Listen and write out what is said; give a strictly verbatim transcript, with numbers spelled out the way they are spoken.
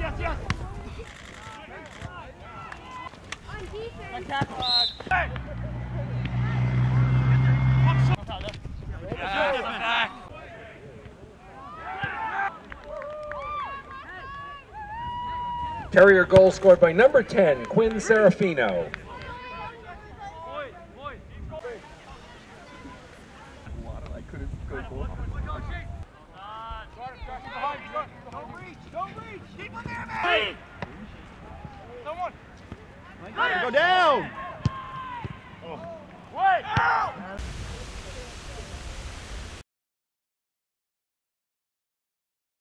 Terrier goal scored by number ten, Quinn Serafino. Go down!